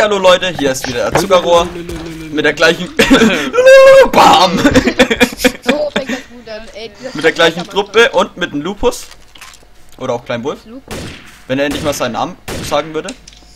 Hallo Leute, hier ist wieder der Zuckerrohr mit der gleichen Bam! So fängt das gut an, ey. Mit der gleichen Truppe und mit dem Lupus. Oder auch Klein Wolf. Wenn er endlich mal seinen Namen sagen würde.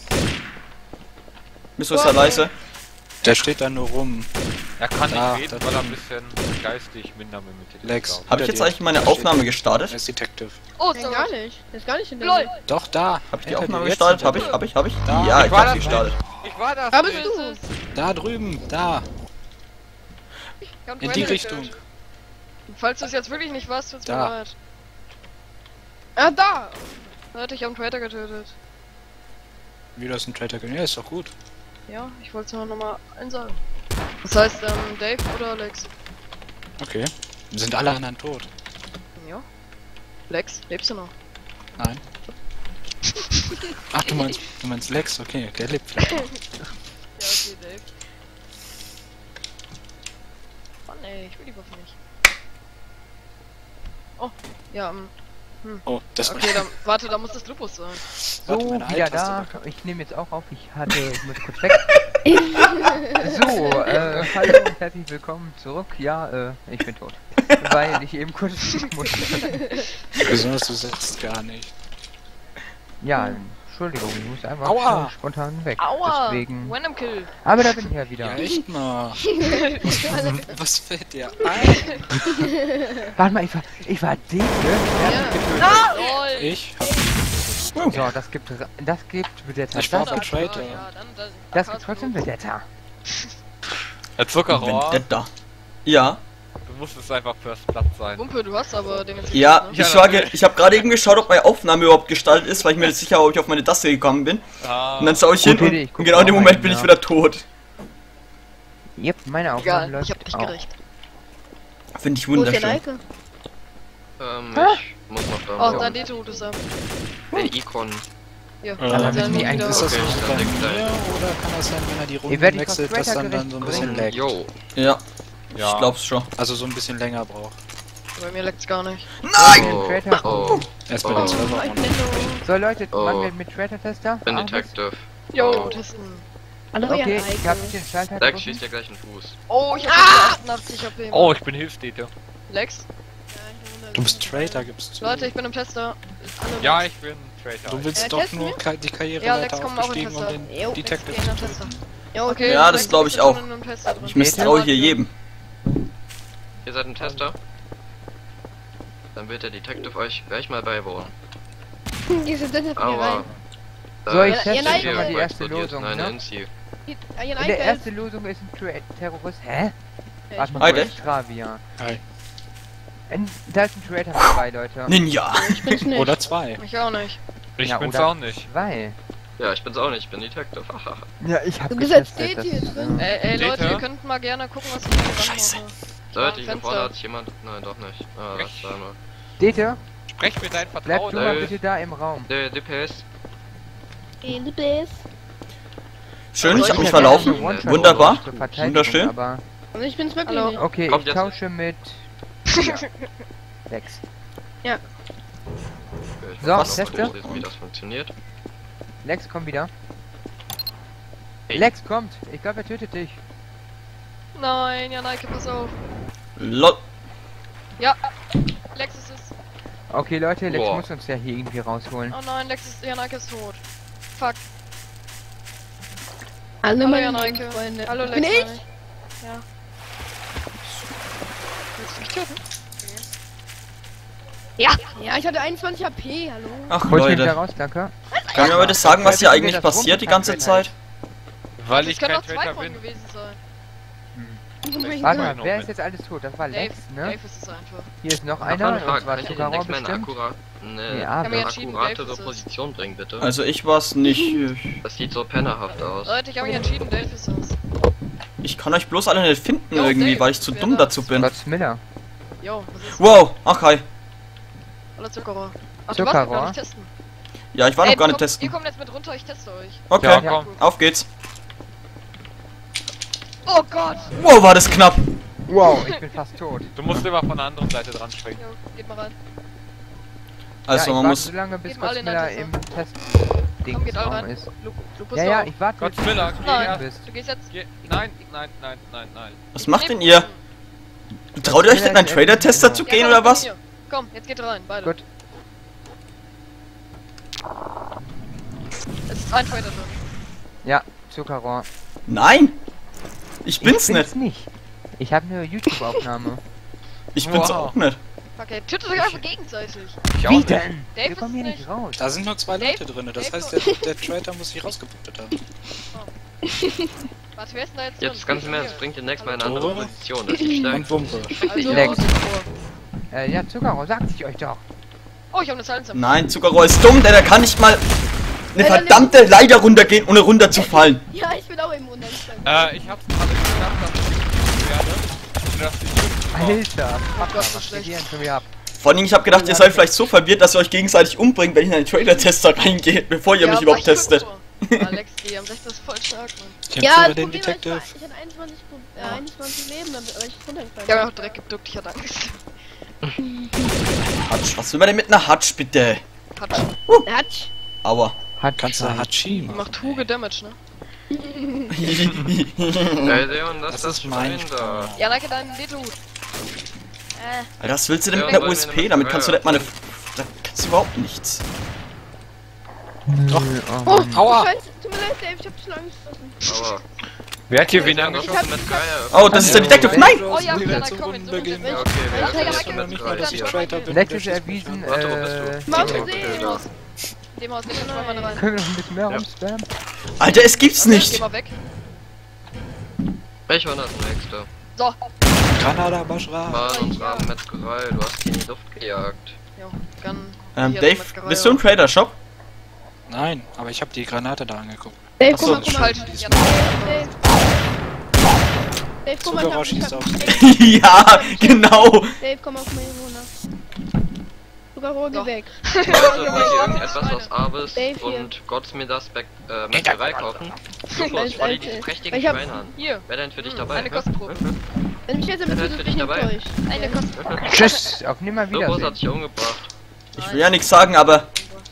Wieso ist er leise? Der steht da nur rum. Er kann nicht reden, weil er ein bisschen geistig minder mit Lex. Habe ich jetzt eigentlich meine Aufnahme gestartet? Er ist Detective. Oh, so gar nicht. Der ist gar nicht in der LOL. Doch, da. Habe ich die Hinter Aufnahme dir, jetzt gestartet? hinter Habe ich? Da. Ja, Ich ich war habe das sie gestartet. Ich war das. Da bist nicht. du. dir. Da drüben, da. In die Richtung. Falls du es jetzt wirklich nicht warst, tut's mir Da. leid. Ah, da. Da hätte ich am Traitor getötet. Wie das ein Traitor können. Ja, ist doch gut. Ja, ich wollte es nur nochmal einsagen. Das heißt, Dave oder Lex? Okay. Sind alle anderen tot? Ja. Lex, lebst du noch? Nein. Ach, du meinst Lex? Okay, der lebt vielleicht. Ja, okay, Dave. Mann ey, ich will die Waffe nicht. Oh, ja, Oh, das war okay, dann, warte, da muss das Lupus sein. Warte, So, meine wieder Alt-Taste da. war kaputt. Ich nehme jetzt auch auf. Ich muss kurz weg. So, hallo und herzlich willkommen zurück. Ja, ich bin tot. Weil ich eben kurz musste. Besonders du setzt gar nicht. Ja, Entschuldigung, ich muss einfach Aua! spontan weg. Aua! Deswegen. Random Kill. Aber da bin ich ja Ja, wieder. echt mal. Was fällt dir ein? Warte mal, ich war Deke. Ah! LOL! Ich hab... So, das gibt Vedetta. Ich war Das von gibt, Traitor. Ja, das gibt trotzdem Vedetta. Der Zuckerrohr, Vendetta. Ja. du musstest einfach First Platz sein. Wumpe, du hast aber den jetzt Ja, nicht, ich sage, ich habe gerade eben geschaut, ob meine Aufnahme überhaupt gestartet ist, weil ich mir nicht sicher war, ob ich auf meine Taste gekommen bin. Ah, Und dann schaue ich hin Gute und Idee, ich guck genau in dem auch Moment rein, bin ja. ich wieder tot. Yep, meine Aufnahme Egal, läuft ich hab dich auch. gerecht. Finde ich Wo ist der wunderschön. Neike? Ich muss noch da. Oh, dein Dete ist er. Der Icon. Ja, Aber dann müssen die wieder. eigentlich- Ist das Okay, noch dann bei liegt mir da. oder kann das sein, wenn er die Ihr Runden werdet wechselt, auf dass Traitor dann so ein gerecht bisschen bringen. laggt? Yo. Ja, ja. ich glaub's schon. Also so ein bisschen länger braucht. Bei mir leckt's gar nicht. Oh. Traitor. Oh. Erst bei den Server. So Leute, Oh. machen wir mit Traitor-Tester? Bin Alles? Detective. Yo, Oh. testen. Hallo, Okay, ja, ich hab den Schalter Lex drücken. schießt dir gleich einen Fuß. Oh, ich hab 88 HP. Oh, ich bin Hilfstäter. Lex? Du bist Traitor, gibst du. Leute, ich bin im Tester. Alle Ja, ich bin Traitor. Du willst doch testen nur wir? die Karriere Ja, weiter Lex, komm auch in aufgestiegen, um Tester. den Jo, Detective Lex, geh in zu den Tester. töten. Ja, Okay, Ja, Lex, das glaub du ich bist auch. schon in einem Tester drin. Ich misstraue hier jedem. Ihr seid ein Tester? Dann wird der Detective euch gleich mal beiwohnen. Die sind hinter mir Aua. rein. So, ich Ja, teste nein, schon mal die Wo erste explodiert. Lösung, Nein, ne? Inzi. Ihr In der Neike erste Lösung ist ein Terrorist. Hä? Warte mal, Hi, wo Dave. ist Travia? Hi. Da ist ein Traitor mit dabei, Leute. Ninja. Ich bin's nicht. Oder zwei. Ich auch nicht. Ich Ja, bin's oder- auch nicht. Zwei. Ja, ich bin's auch nicht, ich bin Detective. Haha. Ja, ich hab Du bist als getestet, DT das- drin. Ey Leute, Dete? ihr könnt mal gerne gucken, was ich hier dran Scheiße. mache. Leute, hier Fenster. vorne hat jemand. Nein, doch nicht. Ah, Echt? warte mal. Dete, Sprech mir dein bleib Vertrauen. du mal bitte da im Raum. Der DPS. In the base. Schön, ich Aber habe mich ich verlaufen. hab One-Shot Wunderbar. Zur Verteidigung, Wunderschön. Aber Also ich bin's wirklich Hallo. nicht. okay, Kommt ich jetzt. tausche mit... Ja. Lex. Okay, ich So, muss Teste. noch mal lesen, wie das funktioniert. Lex, komm wieder. Hey. Lex kommt. Ich glaube, er tötet dich. Nein, ja, Nike, pass auf. Lol. Ja, Lex ist es. Okay, Leute, Lex Boah. muss uns ja hier irgendwie rausholen. Oh nein, Lex ist, ja, Nike ist tot. Fuck. Alle Hallo, meine ja, Nike. Freunde. Hallo, Lex. Bin ich? meine Ja. Willst du mich töten? Ja, ich hatte 21 HP, hallo. Ach Holt ihn wieder Leute. raus, danke. Können wir bitte sagen, was hier Leute, eigentlich das rum- passiert die ganze Zeit? Weil Das ich können kein auch zwei Traitor von bin. gewesen sein. Warte Nein, mal, wer Moment. ist jetzt alles tot? Das war Lex, ne? Dave ist es einfach. Hier ist noch Eine einer, und Frage, zwar könnt ihr den Zuckerrohr Lex mal in eine bestimmt. eine Ja, Kann mir entschieden, Dave akkuratere ist es. Position bringen, bitte? Also ich war's nicht. Das sieht so pennerhaft aus. Leute, ich habe mich entschieden, Dave ist es. Ich kann euch bloß alle nicht finden Jo, irgendwie, Dave, weil ich zu wer dumm das? dazu bin. Gott Miller. Jo, was ist Wow, ach hi. Hallo Zuckerrohr. Ach, du warst noch gar nicht testen. Ja, ich war noch gar nicht Ihr testen. kommt jetzt mit runter, ich teste euch. Okay, Ja, komm. auf geht's. Oh Gott! Wow, war das knapp. Wow, ich bin fast tot. Du musst immer von der anderen Seite dran springen. Jo, geht mal rein. Also ja, man ich muss... warte so lange, bis Geben alle in der Godzilla Tasse. im Komm, geht alle Test-Ding rein. ist. Lupus Ja, ja, auch. ich warte. Godzilla, bis du geh Nein. her. bist. Du gehst jetzt. Nein, nein, nein, nein, nein. Was macht denn ihr? Traut ihr euch denn einen Trader-Tester zu Ja, gehen komm, oder komm was? hier. Komm, jetzt geht rein, beide. Gut. Es ist ein Trader drin. Ja, Zuckerrohr. Nein! Ich bin's nicht. nicht. Ich habe eine YouTube-Aufnahme. Ich bin's Wow. auch nicht. Okay, tötet euch einfach gegenseitig. Ich auch Wie nicht. denn? Dave Wir kommen hier ist nicht raus. Da sind nur 2 Leute drin, das heißt, der Traitor muss sich rausgepunktet haben. Was, wer ist denn da jetzt Jetzt drin? ganz im Ernst, bringt den nächsten Mal in eine andere Tore. Position, das ist die Und stärkste. Wumpe. Also, Lex. oh, Ja, Zuckerrohr, sagt ich euch doch. ich hab eine Silencer. Nein, Zuckerrohr ist dumm, denn er kann nicht mal eine verdammte Leiter runtergehen, ohne runterzufallen. Ja, ich bin auch eben runtergefallen. Ich hab's gerade gedacht, dass ich werde. Und dass die Alter, Gott, so was schlecht. geht hier denn schon wieder ab? Vor allem, ich habe gedacht, ihr seid vielleicht so verwirrt, dass ihr euch gegenseitig umbringt, wenn ich in einen Trader-Tester reingehe, bevor ihr mich überhaupt testet. Alex, die am 16 ist voll stark, Mann. Ich Ja, empfehle das den Problem war, Detective. ich hatte 21 Leben, weil ich runtergefallen Ich hab mir auch direkt geduckt, ich hatte Angst. Hatsch, was will man denn mit einer Hatsch, bitte? Hat Hatsch. Aua. Kannst du Hachi die machen. macht Huge Damage, ne? Ey, Leon, Das ist mein Spaß. Ja, danke, dein Veto-Hut. Alter, was willst du denn mit Ja, einer weil USP? wir Damit kannst du nicht mal eine... eine- Da kannst du überhaupt nichts. Doch. Oh, Aua. Scheiße, tut mir leid, Dave, ich hab schon Angst geschossen. Aber... Wer hat hier wen Wir angeschossen? haben mit Geil Oh, das ist der Detective. Nein! Oh ja, Wieder ja, zu komm, Wunden so gehen. mit- Ja, okay, wer Ja, ist ja, jetzt ja, mit nicht mal, dass ich Geil? Traitor bin. Elektrische Der schießt mich erwiesen, an. Warte, wo bist du? Warum Detective. sehen? In dem Haus, gehen wir zweimal rein. Können wir noch ein bisschen mehr rumspammen? Alter, es gibt's Geh nicht! mal weg. Ich war das nächste. So, Kanada Bashra. War in unserer Metzgerei, du hast die in die Luft gejagt. jo, kann. Dave, bist du im Trader-Shop? Nein, aber ich habe die Granate da angeguckt. Dave, Achso, guck mal, Halt, guck ja, mal. Dave. Dave, guck mal, Zuckerrohr ich schießt hab... aufs Ja, genau! Dave, komm auf meine runter. Zuckerrohr, geh Doch. weg. Leute, wollt ihr irgendetwas aus Avis Dave, hier. und Gotts mir das Metzgerei kaufen? Lupus, schau dir diese prächtigen Ich hab- Schweine an. Hier, Wer denn für dich dabei? eine Kostprobe. Wenn mich jetzt aber Wer zu ist für dich dabei? enttäuscht. Eine Kostprobe. Tschüss, auf Lupus hat Nimmerwiedersehen. sich umgebracht. Ich will ja nichts sagen, aber...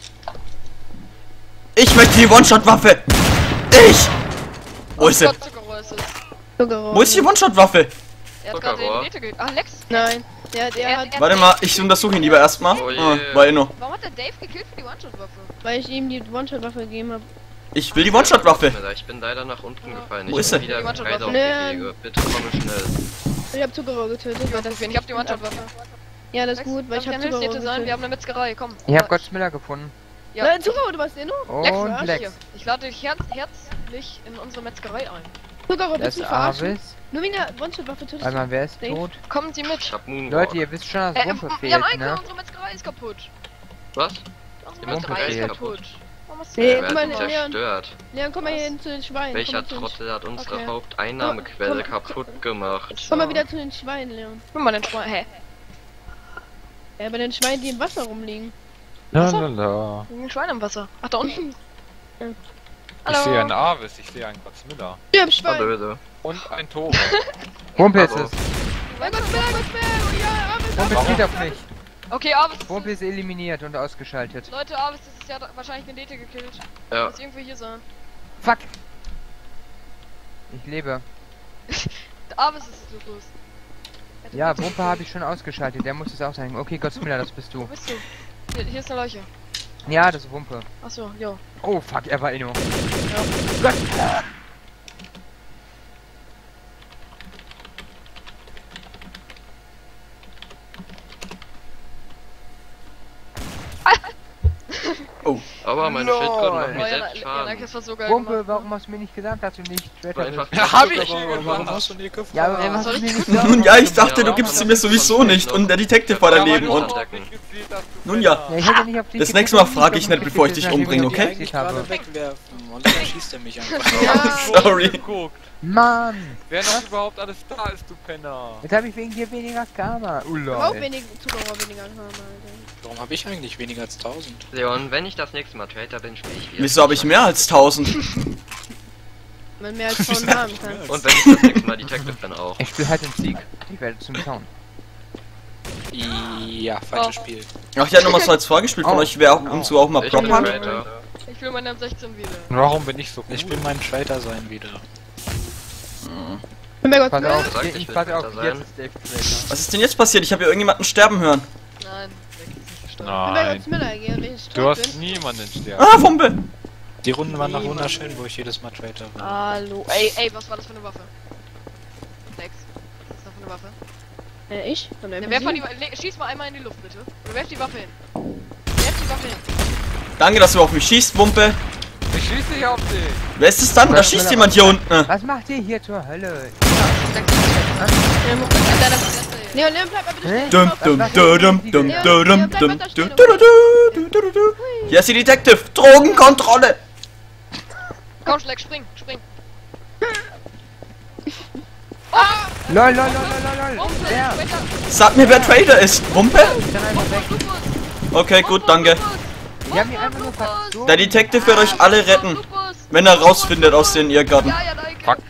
Ich möchte die One-Shot-Waffe! Ich! Wo ist sie? Gott, Zuckerrohr ist es. Zuckerrohr. Wo ist die One-Shot-Waffe? Er hat gerade Zuckerrohr. den Vete gekillt. Ach, Lex. Nein. Der hat... Warte mal, ich untersuche ihn lieber erstmal. Oh je. War eh noch. Warum hat der Dave gekillt für die One-Shot-Waffe? Weil ich ihm die One-Shot-Waffe gegeben habe. Ich will die One-Shot-Waffe. Ich bin leider nach unten gefallen. Wo Ich ist bin sie? wieder Die One-Shot-Waffe. auf Nee. die Wege. Bitte komme schnell. Ich hab Zuckerrohr getötet. weil das- Ich hab die One-Shot-Waffe. Ja, das ist gut, weil ich hab Zuckerrohr sein. Wir getötet. haben eine Metzgerei, komm. Ich hab Godzilla gefunden. Ja. Nein, Zuckerrohr, du warst Inno? Lex, Und hier. Lex. Ich lade dich herzlich in unsere Metzgerei ein. Zuckerrohr, Das bist du ist verarschen? Avis. Nur wegen der One-Shot-Waffe tötest Warte mal, du. wer ist Dave. tot? Kommen Sie mit. Ich hab Moonwalk. Leute, ihr wisst schon, dass Wumpe Wir haben fehlt, einen, ne? unsere Metzgerei ist kaputt. Was? Unsere Wumpe Metzgerei ist fehlt. kaputt. Warum hast du Nee, Wer guck hat mal, ihn Leon. zerstört? Leon, komm mal hier hin zu den Schweinen. Welcher komm mal zu den Trottel hat unsere Okay. Haupteinnahmequelle Komm, kaputt gemacht? Komm mal wieder zu den Schweinen, Leon. Guck mal, den Schwein. Hä? Ja, bei den Schweinen, die im Wasser rumliegen. Lalala. Ein Schwein im Wasser. Ach, da unten. Ich sehe einen Avis, ich sehe einen Godzilla. Ja, im Schwein. Blöde. Und ein Tore. Wumpe ist Hallo. es. Ja, Gott, ja, aber Wumpe steht auf mich. Okay, Avis. Wumpe ist eliminiert und ausgeschaltet. Leute, Avis, das ist ja wahrscheinlich eine Dete gekillt. Ja. Muss irgendwo hier sein. Fuck. Ich lebe. Avis ist es, Lupus. Ja, Wumpe habe ich schon ausgeschaltet. Der muss es auch sein. Okay, Godzilla, das bist Wo du. bist du? Hier ist eine Leiche. Ja, das ist Wumpe. Achso, jo. Oh, fuck, er war Inno. Aber meine Lol. Schildkröten machen Oh, mir ja, selbst ja, Schaden. das war so geil Wumpe, gemacht. warum hast du mir nicht gesagt, dass du nicht Traitor Weil einfach- bist? Ja, hab ich Warum hast du nie gefragt? Ja, aber Was was soll hast du ich mir nicht sagen? Nun gesagt? ja, ich dachte, du Ja, gibst sie aber mir sowieso das nicht ist und der Detective war daneben aber und... nur- Nun ja. Ja, ich hätte nicht auf dich Das nächste Mal getippt, frage ich wenn nicht, bevor ich dich nachdem umbringe, ich okay? eigentlich getippt habe. gerade wegwerfen und dann schießt er mich einfach. Sorry. Mann! Wer noch überhaupt alles da ist, du Penner? Jetzt habe ich wegen dir weniger Karma. auch Lol. wenig Zuckerrohr weniger haben, Alter. Warum habe ich eigentlich weniger als 1000? Leon, wenn ich das nächste Mal Traitor bin, spiele ich wieder. Wieso habe ich mehr als 1000? Man mehr als 1000 haben kann. Und wenn ich das nächste Mal Detective bin auch. Ich spiele halt den Sieg. Ich werde zum Zaun. Ja, falsches Spiel. Ach, ich hätte nochmal so als vorgespielt von euch, wer auch und zu auch mal Ich Prop bin hat. Traitor. Ich will meinen M16 wieder. Warum bin ich so Ich will mein Traitor sein wieder. Ich bin bei Gott Pass Müller. auf, Sagt, ich ich will passe auf, Traitor jetzt sein. ist Dave Traitor. Was ist denn jetzt passiert? Ich habe hier irgendjemanden sterben hören. Nein, der ist nicht gestorben. Ich bin bei Nein. Gott Müller, gell? Wenn ich Du tot hast bin. niemanden sterben. Ah, Wumpe! Die Runden waren noch wunderschön, wo ich jedes Mal Traitor war. Hallo. Ey, was war das für eine Waffe? Lex, was ist das für eine Waffe? Ich? Von der Ja, werf mal die, schieß mal einmal in die Luft, bitte. Oder werf die Waffe hin. Werf die Waffe hin. Danke, dass du auf mich schießt, Wumpe. Ich schieß nicht auf dich. Wer ist es dann? Da schießt jemand hier unten. Was macht ihr hier zur Hölle? Leon, bleib mal bitte Hä? stehen. Dum, dum, dum, dum, dum, dum, dum, dum. Hier ist die Detective. Drogenkontrolle. Komm, Schleck, spring. Lol. Wumpe, Der. Traitor. Sag mir, wer Trader ist. Wumpe? Dann einfach weg. Lupus. Okay, gut, danke. Die haben mich einfach nur verzogen. Der Detective wird euch alle retten, Lupus. wenn er rausfindet aus den Irrgarten. Ja, danke. Fuck.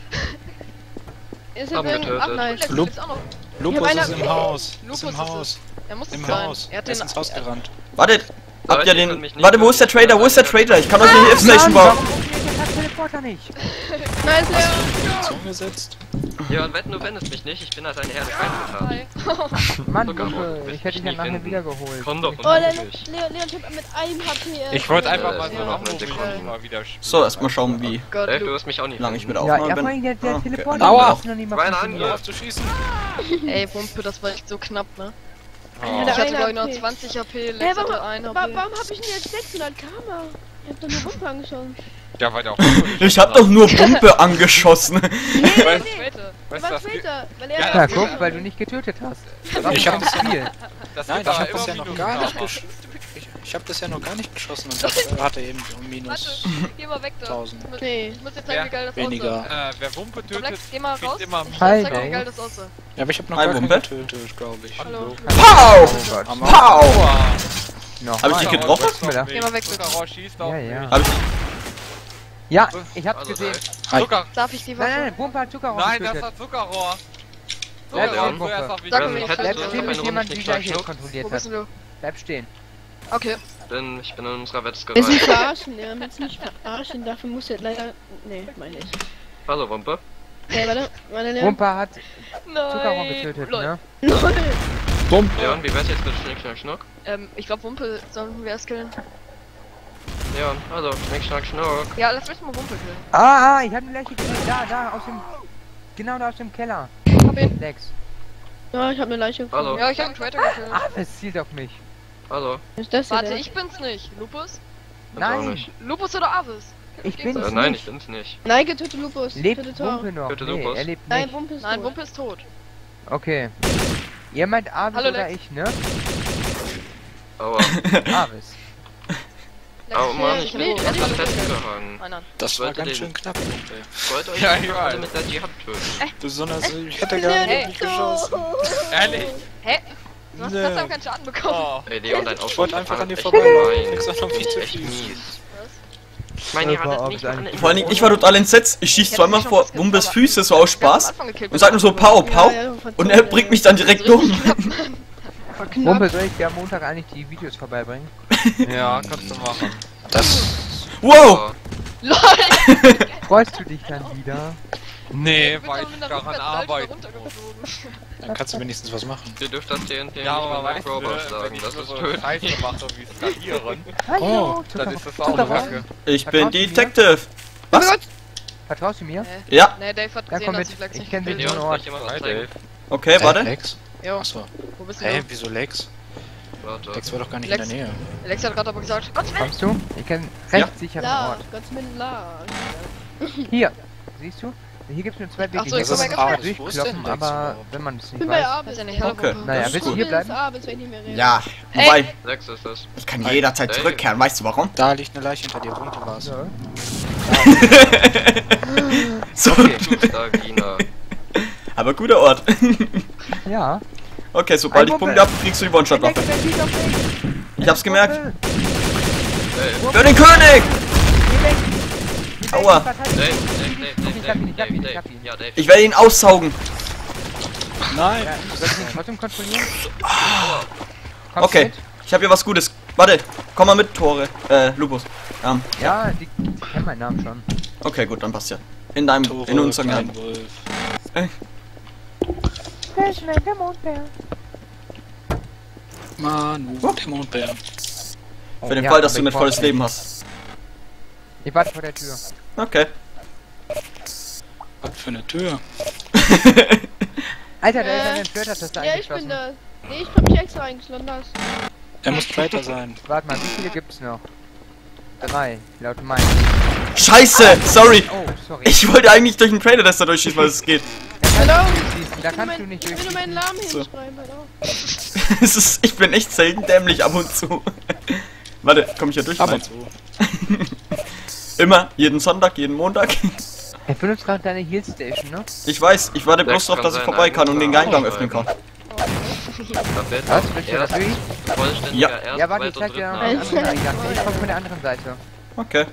Ist Haben jetzt getötet. ach nice. Lex, du Lup- lebst auch noch. Lupus einer- ist im Haus. Lupus Ist im ist Haus. Er muss es Im sein. Haus. Er hat Er ist den ins Haus gerannt. Wartet. Habt ihr Leute, ihr könnt den... mich nicht Warte, wo ist der töten. Trader? Wo ist der Trader? Ich kann euch eine Hilfsnation bauen. Warum funktioniert der Teleporter nicht? Nice, Leon. Zugesetzt. Ja, und wetten, du wendest mich nicht. Ich bin als eine Herde Schweinegetan. Hi. Mann, Sogar Junge, noch. ich hätte dich ja Nie nachher finden. wiedergeholt. Komm doch und Oh, hol Leon, dich. Leon Typ mit einem HP. Ich wollte einfach Ja, mal so ja, einen ja, Anruf Sekunden. mal wieder spielen. So, erstmal schauen, wie Gott, Dave, du wirst mich auch nicht lange ich mit finden. Ja, Aufnahme vor allem bin. der Okay. Teleporter Aua. ist noch nicht mal Mein funktioniert. Angriff. Auf zu schießen. Ey, Wumpe, das war echt so knapp, ne? Oh. Ich hatte Eine glaube ich noch HP. 20 HP, Hä, Lex warum, hatte 1 warum HP. hab ich denn jetzt 600 Karma? Ich hab doch nur Wumpe angeschossen. Ja, weil der auch. Ich hab doch nur Wumpe angeschossen. Weißt Nee, du? das war später, weil er... Ja, Ja, das guck, weil du nicht getötet hast. Ich hab das Spiel. Das Nein, wird ich aber hab das ja immer noch gar nicht Minus geschossen. Ich hab das ja noch gar nicht geschossen und hatte eben um minus Warte, geh mal weg da. 1000. Nee. Ich muss dir zeigen, wie geil das Weniger. aussah. Wer Wumpe Komm, tötet, Lex, geh mal kriegt raus. immer Ich Hi, zeig dir, wie Dave. geil das aussah. Ja, aber ich hab noch Hi, gar keinen Wumpe. getötet, glaube ich. Hallo. Pow! Oh Gott. Pow! Noch Hab ich dich mal. getroffen? Miller. Geh mal weg, bitte. Zuckerrohr schießt auf Ja, mich. ja. Hab ich... Ja, ich hab's Also, gesehen. Dave. Zucker. Darf ich die Nein, Waffe? nein, Wumpe hat Zuckerrohr Nein, das getötet. war Zuckerrohr. Bleib Leon. stehen, Zuerst Wumpe. auf mich Sag Dann mir, was hättest Bleib du stehen, noch bis eine jemand Runde die nicht Leiche schluckt. Wo kontrolliert bist hat. du? Bleib stehen. Okay. Ich bin in unserer Wette Willst du mich gereicht. verarschen? Ja, willst du mich verarschen? Dafür muss er leider... Nee, meine ich. Hallo, Wumpe. Ja, warte, Leon. Wumpe hat Nein. Zuckerrohr getötet, Lol. ne? Lol. Leon, wie wär's jetzt mit Schnick, Schnack, Schnuck? Ich glaube Wumpe sollen wir erst killen. Leon, hallo, Schnick, Schnack, Schnuck. Ja, lass mich mal Wumpe killen. Ich hab eine Leiche gesehen. Da, aus dem... Genau da aus dem Keller. Hab ihn. Lex. Ja, ich hab eine Leiche gefunden. Hallo. Ja, ich hab einen Traitor gekillt. Es zielt auf mich. Hallo. Was ist das denn? Warte, ich bin's nicht. Lupus? Bin's auch Nein, nicht. Lupus oder Avis? ich bin's Nein, nicht. ich bin's nicht. Nein, getötet Lupus. Lebt Tötet Tor. Wumpe noch? Töte Nee, Lupus. er lebt Nein, nicht. Wumpe ist Nein, tot. Wumpe ist tot. Okay. Ihr meint Avis Hallo, oder Lex. ich, ne? Aua. Avis. Lex, Oh Mann, ich ich bin bin tot. fast festgehangen. Nein. Das war Sollte ganz den- schön knapp, Wumpe. Ich wollte euch Ja, einfach ich alle weiß. mit der Dschihad töten. Besonders, ich hätte gar nicht geschossen. Ehrlich? Hä? Du hast Nee. trotzdem keinen Schaden bekommen. Oh. Ey, Leon, dein Ich wollte einfach an dir echt vorbei. gemein. Kriegst auch noch viel zu Echt viel. mies. Ich meine, ihr Das war hattet nicht auch mal eine Vor allen Dingen, ich war total entsetzt. Ich schieß zweimal vor Wumpes Füße so aus Spaß Am Anfang gekillt, und sag nur so Pow, Pow. Und er bringt mich dann direkt um. Wumpe, soll ich dir am Montag eigentlich die Videos vorbeibringen? Ja, kannst du machen. Das. Wow! LOL! Freust du dich dann wieder? Nee, Ich bin weil doch ich mit der daran Rückwärtsseite arbeite. runtergeflogen. Dann kannst du wenigstens was machen. Ihr dürft das TNT Ja, nicht aber mal weißt mit du, Robots wenn sagen, ich das nur ist so tödlich. Scheiße mache wie skalieren, Hallo, dann ist das auch Zuckerrohr. Kacke. Ich bin Detective. Was? Vertraust du mir? Ja, Nee, Dave hat Ja, gesehen, komm dass mit. ich Lex Ich nicht kenn den gekillt so habe. Leon, Ort. soll ich dir mal was Hi, zeigen? Dave. okay, warte. Lex? Jo, Achso. wo bist du? Hä, wieso Lex? Warte. Lex war doch gar nicht Lex. in der Nähe. Lex hat gerade aber gesagt, Gott will. Kommst du? Ich kenn recht sicheren La, Ort. Gott mit La. Hier, siehst du? Hier gibt's nur zwei Wege. Ach so, Hier ich kann komm man mal gar gefällt. Wo ist denn durchkloppen, Lex aber überhaupt? wenn man es Ich nicht bin bei weiß. Abis. Weiß ja nicht, hallo, Okay. Wumpe. Naja, Das ist willst du gut. hier bleiben? Abis, wenn ich nicht mehr rede. Ja, wobei, Lex ist das. ich kann jederzeit Dave. zurückkehren. Weißt du warum? Da liegt eine Leiche hinter dir, Wumpe war's. Ja. So, Okay. Stagina. aber guter Ort. Ja. Okay, sobald ich Ein Punkte Wumpe. hab, kriegst du die One-Shot-Waffe. Der schießt auf mich. Ich hab's gemerkt. Wumpe, Für den König! geh weg. Geh weg, Aua. verteidige Dave, mich. Dave, Ich hab ihn, ich hab ihn, ich Dave, hab ihn. ja, Dave. Ich werde ihn aussaugen. Nein! Ja, soll ich ihn trotzdem kontrollieren? Kommst Okay. du mit? Ich habe hier was Gutes. Warte, komm mal mit, Tore. Lupus. Ja, die kennen meinen Namen schon. Okay, gut, dann passt ja. In unserem Namen. Wolf. Der Mondbär. Manu, der Mondbär. Für den Fall, dass du nicht volles Leben hast. Ich warte vor der Tür. Okay. Was für eine Tür? Alter, da ist ein Flirter-Taste Ja, ich bin eingeschlossen. da. Nee, ich hab mich extra eingeschlossen. Das. Er muss weiter sein. Warte mal, wie viele gibt's noch? 3, laut meinen. Scheiße, sorry. Oh, sorry. Ich wollte eigentlich durch den Trailer-Tester durchschießen, weil es geht. Da kannst du nicht Wenn du durchschießen. meinen Namen So. hinschreiben, halt auch. Ich bin echt selten dämlich ab und zu. Warte, komm ich hier durch? Aber Nein. so. Immer, jeden Sonntag, jeden Montag. Er benutzt gerade deine Heal Station, ne? Ich weiß, ich warte bloß darauf, dass ich vorbei kann und den Eingang öffnen kann. Da wird Was? Willst du das erst wirklich? vollständiger Ja. erst, Ja, warte, ich zweiter zeig dir und noch dritter. einen anderen Eingang. Ich komm von der anderen Seite. Okay.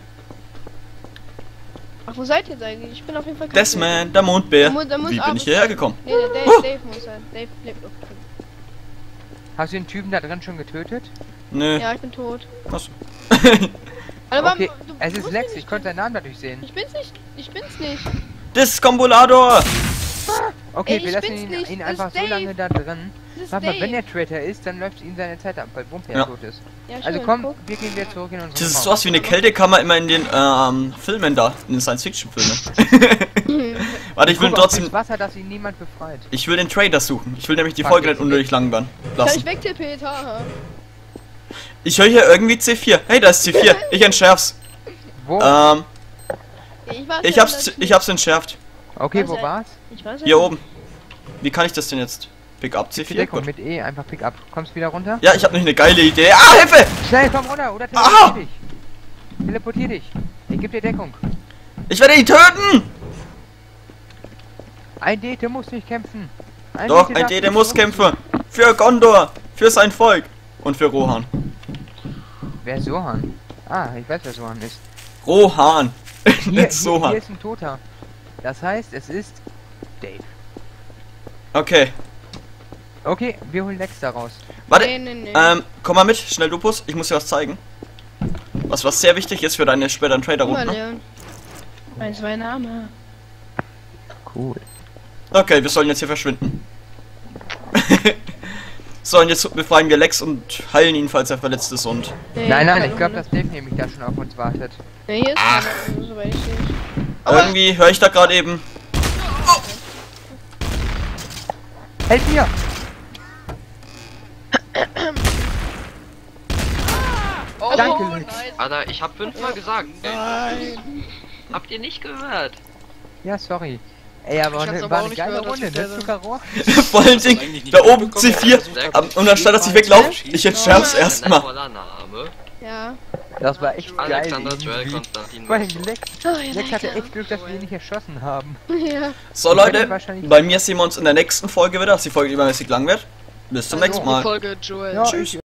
Ach, wo seid ihr jetzt eigentlich? Ich bin auf jeden Fall Desman, der Mondbär. Da muss Wie bin Abend ich hierher sein. gekommen? Nee, der Dave muss sein. Dave lebt noch. Hast du den Typen da drin schon getötet? Nö. Ja, ich bin tot. Achso. Aber Okay, du es ist musst Lex, mich ich konnte deinen Namen dadurch sehen. Ich bin's nicht. Ich bin's nicht. Discombulator! Okay, Ey, wir ich lassen bin's nicht, ihn das einfach ist so Dave. lange da drin. Das ist Warte mal, wenn Dave. er Traitor ist, dann läuft ihm seine Zeit ab, weil Bumper Ja. tot ist. Ja, Also schön, komm, guck. wir gehen wieder zurück in unseren Das ist Raum. sowas wie eine Kältekammer immer in den Filmen da, in den Science-Fiction-Filmen. Warte, ich will Guck auf trotzdem. das Wasser, dass ihn niemand befreit. Ich will den Trader suchen. Ich will nämlich die Fuck, Folge jetzt nicht unnötig lang Kann lassen. ich wegtippen, haha. Ich höre hier irgendwie C4. Hey, da ist C4. Ich entschärf's. Wo? Ich hab's entschärft. Okay, Was, wo ey? war's? Ich weiß Hier oben. Wie kann ich das denn jetzt? Pick up Die C4? Deckung Gut. mit E, einfach Pick up. Kommst wieder runter? Ja, ich habe nicht eine geile Idee. Ah, Hilfe! Schnell, komm runter, oder Ah! teleportier dich. Teleportier dich. Ich geb dir Deckung. Ich werde ihn töten! Ein D, der muss nicht kämpfen. Doch, D, ein darf D, der nicht muss zurück- kämpfen. Für Gondor. Für sein Volk. Und für Rohan. Wer ist Sohan? Ah, ich weiß, wer Sohan ist. Rohan. Hier, Nicht hier Sohan. ist ein Toter. Das heißt, es ist Dave. Okay. Okay, wir holen Lex da raus. Warte. Nee. Komm mal mit. Schnell, Lupus. Ich muss dir was zeigen. Was sehr wichtig ist für deine späteren Guck mal, Trader-Runden. Ne? Leon. Mein zwei Name. Cool. Okay, wir sollen jetzt hier verschwinden. So, und jetzt befreien wir Lex und heilen ihn, falls er verletzt ist und... Nee, Nein, keine ich glaube, Hunde. dass Dave nämlich da schon auf uns wartet. Nee, hier ist Ach. keiner, soweit ich sehe. Irgendwie höre ich da gerade eben... Helf mir! Oh, Danke, nice. Lex. Alter, ich hab 5-mal gesagt. Ey. Habt ihr nicht gehört? Ja, sorry. Ey, aber Ich hab's war aber auch eine nicht geile gehört, Runde, dass ne? ich Zuckerrohr? Vor allen Dingen, da oben C4. Und anstatt dass ich weglaufe, ich entschärf's erstmal. Voller Name. Ja. Das war echt geil. Alexander Joel irgendwie. Konstantin. Vor allem Lex, Oh, ja, Lex hatte lecker. echt Glück, dass wir ihn nicht erschossen haben. Ja. So Leute, bei mir sehen wir uns in der nächsten Folge wieder, dass die Folge übermäßig lang wird. Bis zum nächsten Mal. Folge Joel. Ja, Tschüss. ich